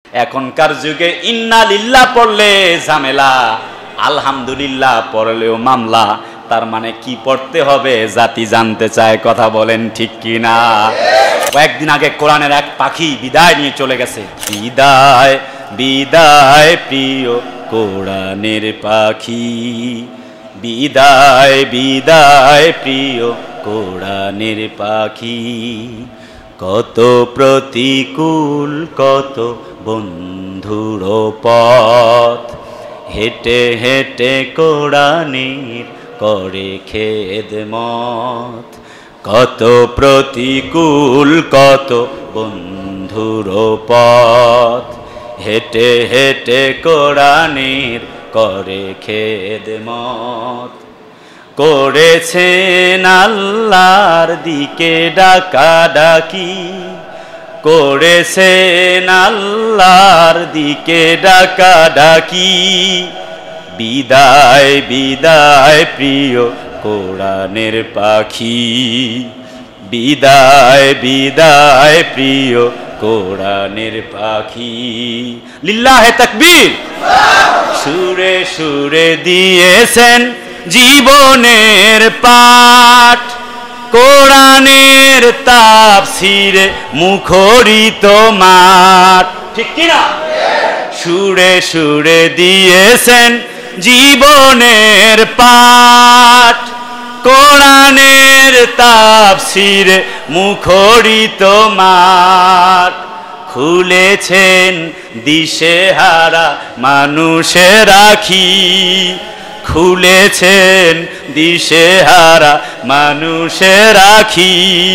এখনকার যুগে ইন্না লিল্লাহ পড়লে ঝামেলা, আলহামদুলিল্লাহ পড়লেও মামলা। তার মানে কি পড়তে হবে জাতি জানতে চায়, কথা বলেন ঠিক কি না? কয়েকদিন আগে কোরআনের এক পাখি বিদায় নিয়ে চলে গেছে। বিদায় বিদায় প্রিয় কোরআনের পাখি, বিদায় বিদায় প্রিয় কোরআনের পাখি। কত প্রতিকূল কত বন্ধুর পথ, হেঁটে হেঁটে কোরআনের করে খেদমত। কত প্রতিকূল কত বন্ধুর পথ, হেঁটে হেঁটে কোরআনের করে খেদমত। করেছেন আল্লাহর দিকে ডাকাডাকি, করেছেন আল্লাহর দিকে ডাকাডাকি। বিদায় বিদায় প্রিয় কোরআনের পাখি, বিদায় বিদায় প্রিয় কোরআনের পাখি। লিল্লাহে তাকবীর। সুরে সুরে দিয়েছেন জীবনের পাঠ, কোরআনের তাফসীরে মুখরিত মাঠ, ঠিক কিনা? সুরে সুরে দিয়েছেন জীবনের পাঠ, কোরআনের তাফসীরে মুখরিত মাঠ। খুলেছেন দিশেহারা মানুষের আখি, খুলেছেন দিশেহারা মানুষের আখি।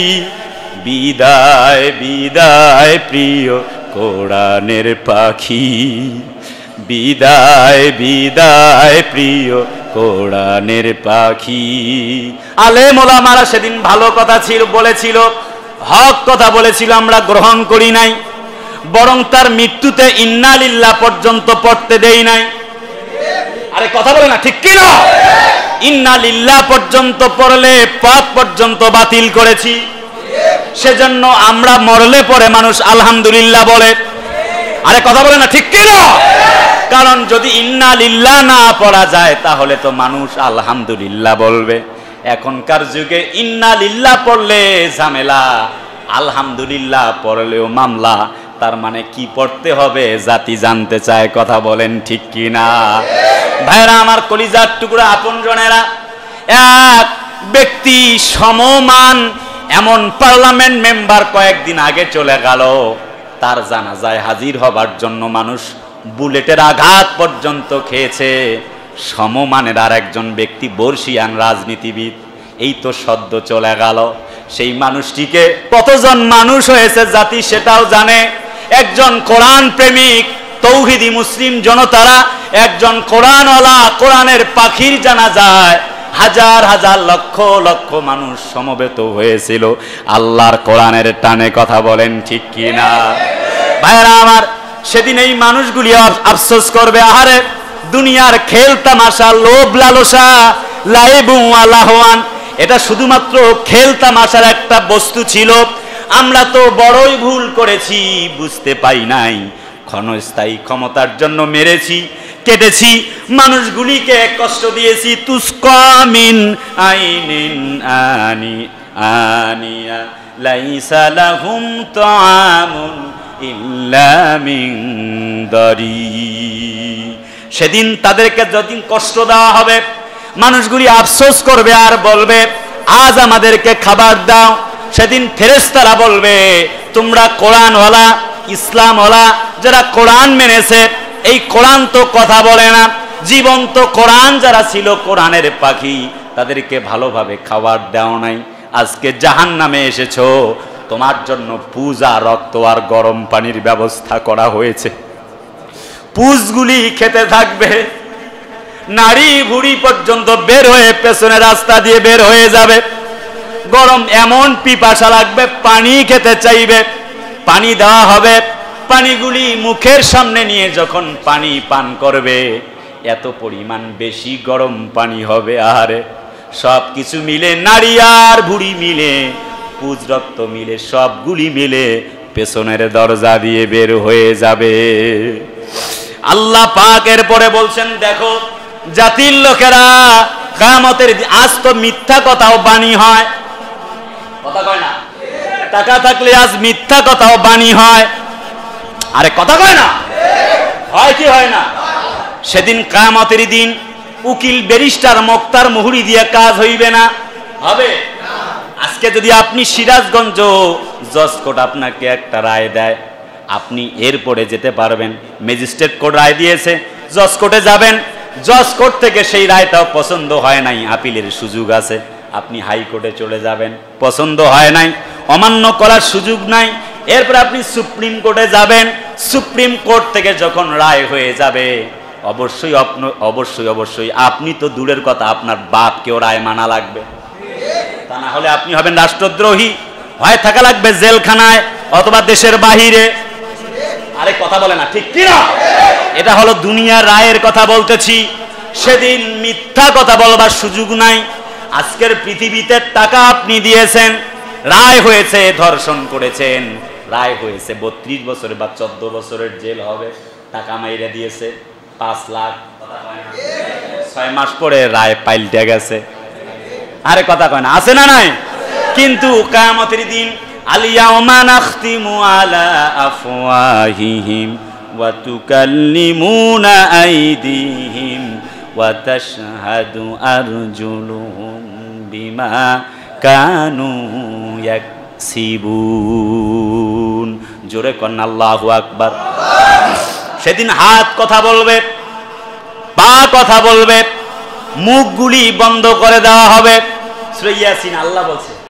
বিদায় বিদায় প্রিয় কোরআনের পাখি, বিদায় বিদায় প্রিয় কোরআনের পাখি। আলেম ওলামারা সেদিন ভালো কথা ছিল বলেছিল, হক কথা বলেছিল, আমরা গ্রহণ করি নাই, বরং তার মৃত্যুতে ইন্না লিল্লাহ পর্যন্ত পড়তে দেই নাই। আরে কথা বলে না, ঠিক কি না? ইন্না লিল্লাহ পর্যন্ত পড়লে পাপ পর্যন্ত বাতিল করেছি। সেজন্য আমরা মরলে পরে মানুষ আলহামদুলিল্লাহ বলে। আরে কথা বলে না, ঠিক কি না? কারণ যদি ইন্না লিল্লাহ না পড়া যায় তাহলে তো মানুষ আলহামদুলিল্লাহ বলবে। এখনকার যুগে ইন্না লিল্লাহ পড়লে ঝামেলা, আলহামদুলিল্লাহ পড়লেও মামলা। তার মানে কি পড়তে হবে জাতি জানতে চায়, কথা বলেন ঠিক কি না? ভাইরা আমার, কলিজার টুকরা আপনজনেরা, এক ব্যক্তি সমমান এমন পার্লামেন্ট মেম্বার কয়েকদিন আগে চলে গেল। তার জানাজায় হাজির হবার জন্য মানুষ বুলেটের আঘাত পর্যন্ত খেয়েছে। সমমানের আর একজন ব্যক্তি বর্ষিয়ান রাজনীতিবিদ, এই তো সদ্য চলে গেল। সেই মানুষটিকে কতজন মানুষ হয়েছে জাতি সেটাও জানে। একজন কোরআন প্রেমিক তৌহিদি মুসলিম জনতারা, একজন কোরআনওয়ালা, কোরআনের পাখির জানাজায় হাজার হাজার লক্ষ লক্ষ মানুষ সমবেত হয়েছিল আল্লাহর কোরআনের টানে, কথা বলেন ঠিক কি না? ভাইরা আমার, সেদিন এই মানুষগুলি আফসোস করবে, আহারে দুনিয়ার খেল তামাশা, লোভ লালসা, লাইবু আলাহওয়ান, এটা শুধুমাত্র খেল তামাশার একটা বস্তু ছিল। আমরা তো বড়ই ভুল করেছি, বুঝতে পাই নাই। ক্ষণস্থায়ী ক্ষমতার জন্য মেরেছি, কেটেছি, মানুষগুলিকে কষ্ট দিয়েছি। তুসকামিন আইনিন আনি আনিয়া লাইসা লাহুম তাআমুন ইল্লা মিন দারি। সেদিন তাদেরকে যতদিন কষ্ট দেওয়া হবে, মানুষগুলি আফসোস করবে আর বলবে আজ আমাদেরকে খাবার দাও। সেদিন ফেরেশতারা বলবে তোমরা কোরআনওয়ালা, ইসলামওয়ালা, যারা কোরআন মেনেছে, এই কোরআন তো কথা বলে না, জীবন্ত কোরআন যারা ছিল, কোরআনের পাখি, তাদেরকে ভালোভাবে খাবার দেওয়া নাই। আজকে জাহান্নামে এসেছো, তোমার জন্য পূজা, রক্ত আর গরম পানির ব্যবস্থা করা হয়েছে। পুষগুলি খেতে থাকবে, নারী ভুড়ি পর্যন্ত বের হয়ে পেছনে রাস্তা দিয়ে বের হয়ে যাবে। গরম এমন পিপাসা লাগবে, পানি খেতে চাইবে, পানি দেওয়া হবে। পানিগুলি মুখের সামনে নিয়ে যখন পানি পান করবে, এত পরিমাণ বেশি গরম পানি হবে। আরে সব কিছু মিলে, নারী আর ভুড়ি মিলে, পুজ রক্ত মিলে, সবগুলি মিলে পেছনের দরজা দিয়ে বের হয়ে যাবে। আল্লাহ পাক এর পরে বলছেন, দেখো জাতির লোকেরা কিয়ামতের আজ তো মিথ্যা কথাও বাণী হয়, কথা কয় না? টাকা থাকলে আজ মিথ্যা কথাও বাণী হয়, আরে কথা কয় না? হয় কি হয় না? সেদিন কিয়ামতের দিন উকিল ব্যারিস্টার মুক্তার মুহুরি দিয়ে কাজ হইবে না, হবে? আজকে যদি আপনি সিরাজগঞ্জ জজ কোর্ট আপনাকে একটা রায় দেয়, আপনি এরপরে যেতে পারবেন। ম্যাজিস্ট্রেট কোর্ট রায় দিয়েছে, জজ কোর্টে যাবেন, জজ কোর্ট থেকে সেই রায়টাও পছন্দ হয় নাই, আপিলের সুযোগ আছে, আপনি হাইকোর্টে চলে যাবেন, পছন্দ হয় নাই, অমান্য করার সুযোগ নাই, এরপর আপনি সুপ্রিম কোর্টে যাবেন, সুপ্রিম কোর্ট থেকে যখন রায় হয়ে যাবে, অবশ্যই অবশ্যই অবশ্যই আপনি তো দূরের কথা, আপনার বাপকেও রায় মানা লাগবে, তা না হলে আপনি হবেন রাষ্ট্রদ্রোহী, হয় থাকা লাগবে জেলখানায় অথবা দেশের বাহিরে। আরে কথা বলে না, ঠিক কি না? এটা হলো দুনিয়ার রায়ের কথা বলতেছি। সেদিন মিথ্যা কথা বলবার সুযোগ নাই। আজকের পৃথিবীতে টাকা আপনি দিয়েছেন, রায় হয়েছে ধর্ষণ করেছেন, রায় হয়েছে 32 বছরের বা 14 বছরের জেল হবে, টাকা মাইরা দিয়েছে 5 লাখ, 6 মাস পরে রায় পাল্টে গেছে, আরে কথা কয় না, আছে না নাই? কিন্তু কিয়ামতের দিন আল-ইয়াওমা নাখতিমু আলা আফওয়াহিহিম ওয়া তুকাল্লিমুনা আইদিহিম ওয়া তাশহাদু আরজুলুহুম বিমা কানু ইয়াকসিবুন। জোরে কন্না আল্লাহু আকবার। সেদিন হাত কথা বলবে, পা কথা বলবে, মুখগুলি বন্ধ করে দেওয়া হবে। সূরা ইয়াসিন আল্লাহ বলছে,